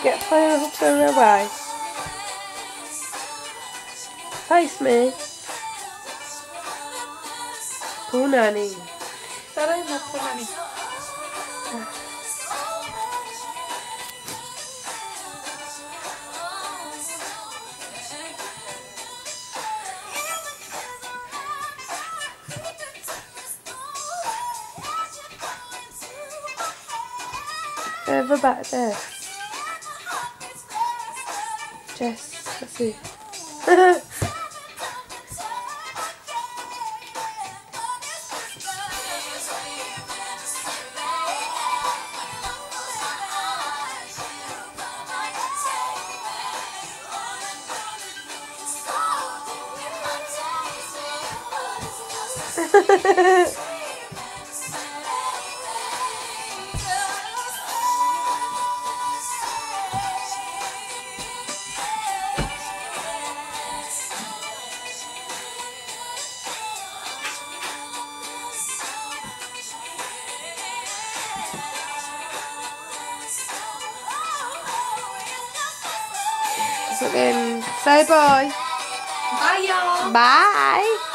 Get further away. Face me. Poor nanny. Sorry, not for money. Over back there. Jessy. So then, say bye. Bye, y'all. Bye.